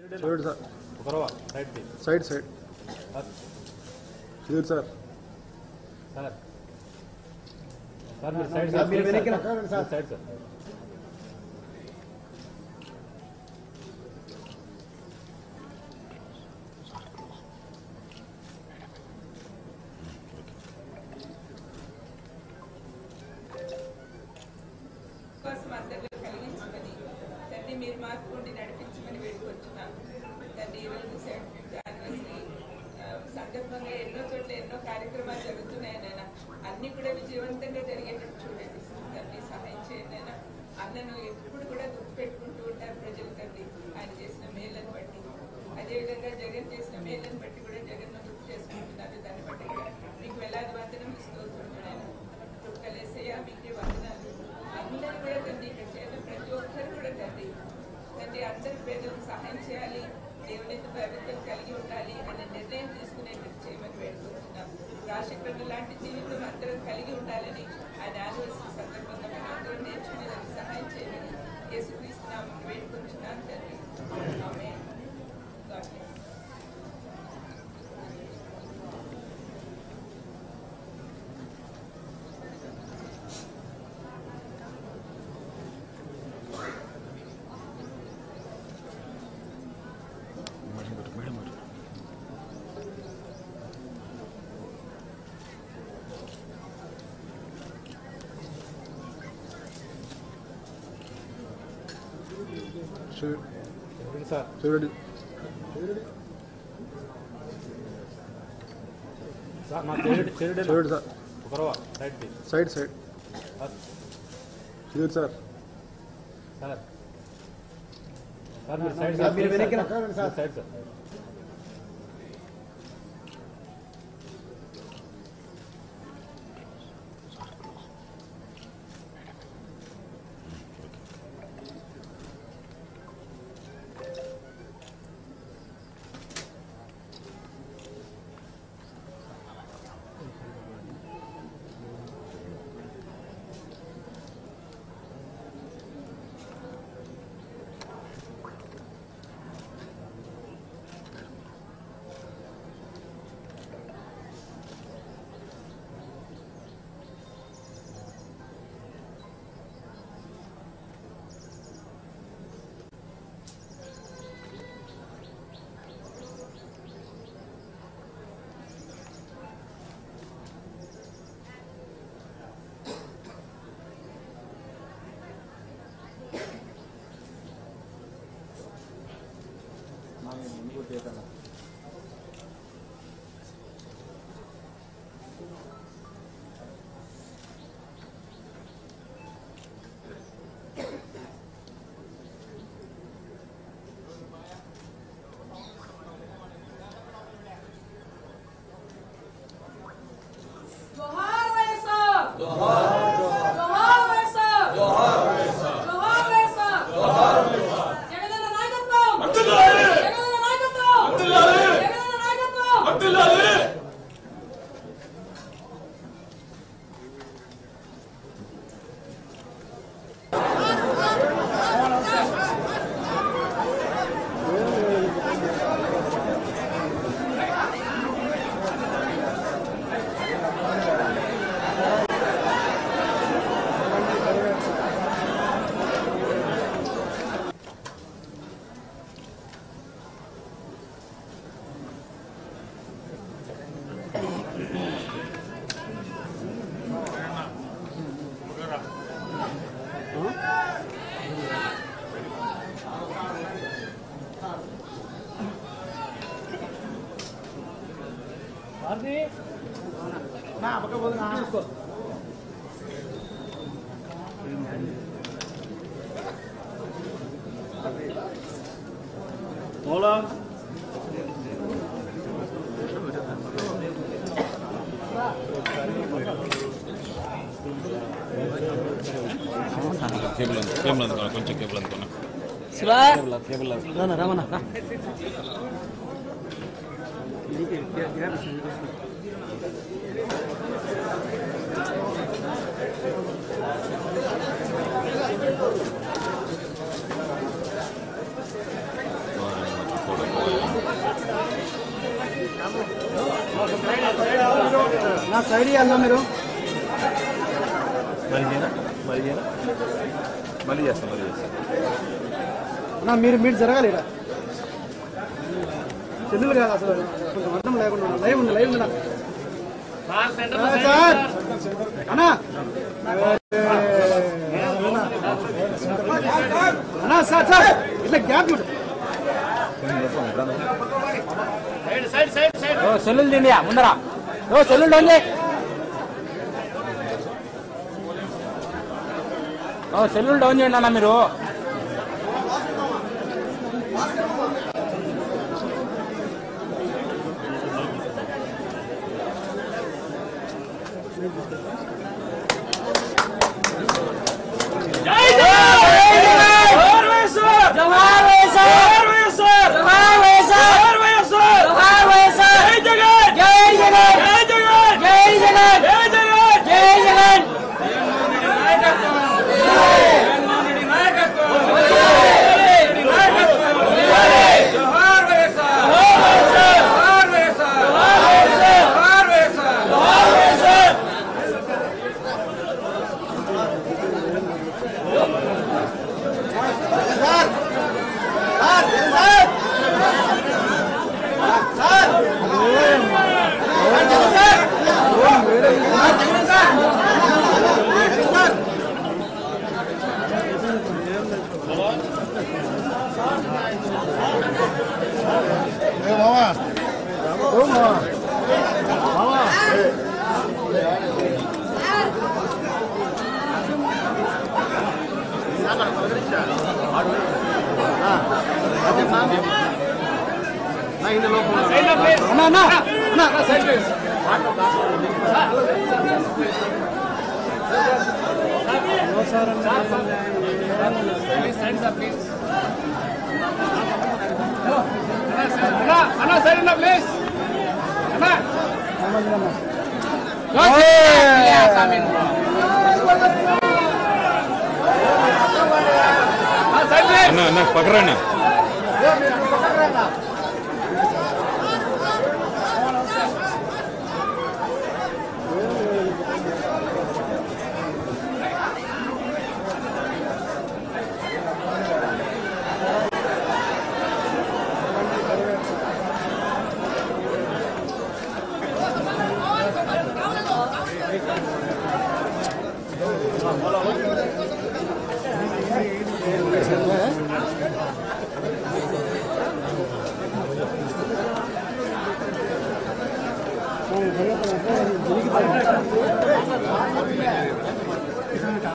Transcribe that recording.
చూడండి sir side side చూడండి sir side sir తండ్రి మీరు మార్పుకుండి నడిపించమని వేడుకొచ్చున్నాను. తండ్రి ఈరోజు యానివర్సరీ సందర్భంగా ఎన్నో చోట్ల ఎన్నో కార్యక్రమాలు జరుగుతున్నాయి నాయన. అన్ని కూడా విజయవంతంగా జరిగేటట్టు చూడండి తండ్రి, సహాయం చేయండి నాయన. అన్నను ఎప్పుడు కూడా గుర్తుపెట్టుకుంటూ ఉంటారు ప్రజలు తండ్రి, ఆయన చేసిన మేళ్ళను బట్టి. అదేవిధంగా జగన్ చేసిన మేళ్ళను బట్టి కూడా జగన్ గుర్తు చేసుకుంటున్నారు. దాన్ని బట్టి కూడా మీకు వేలాది వందనం ఇస్తూ ఉంటున్నాను. కలిసేయ మీకే వందనాలు. అందరూ కూడా తండ్రి ఇక్కడ చేసిన ప్రతి ఒక్కరు కూడా తండ్రి అందరి పేదలకు సహాయం చేయాలి, దేవుని ప్రభుత్వం కలిగి ఉండాలి అనే నిర్ణయం తీసుకునేటట్టు చేయమని వేడుకుంటున్నాం. రాజశేఖర్ లాంటి జీవితం అందరం కలిగి ఉండాలని ఆయన యానివర్సరీ సందర్భంగా మేము అందరం నేర్చుకునేదానికి సహాయం చేయమని యేసుక్రీస్తునామమున వేడుకుంటున్నాను తండ్రి. ఆమేన్. God bless. చూడండి చూడండి సార్ సైడ్ సైడ్ చూడండి సార్ సైడ్ సార్ కేబుల్ అందుకున్నా కొంచెం కేబుల్ అందుకున్నా కేబుల్ రామన్నా నా సైడ్ ఇవ్వాలా మీరు మళ్ళీ చేస్తాం నా మీరు జరగాలి ఇక్కడ చెల్లులు కాదు అసలు కొంచెం అర్థం లేకుండా లైవ్ ఉంది సార్ అన్నా అన్నా సార్ ఇట్లా గ్యాప్ సెల్లులు తిండి ముందరా సెల్లులు డౌన్ చేయి సెల్లులు డౌన్ చేయండి అన్న మీరు అన్న పక్కరండి జరిగి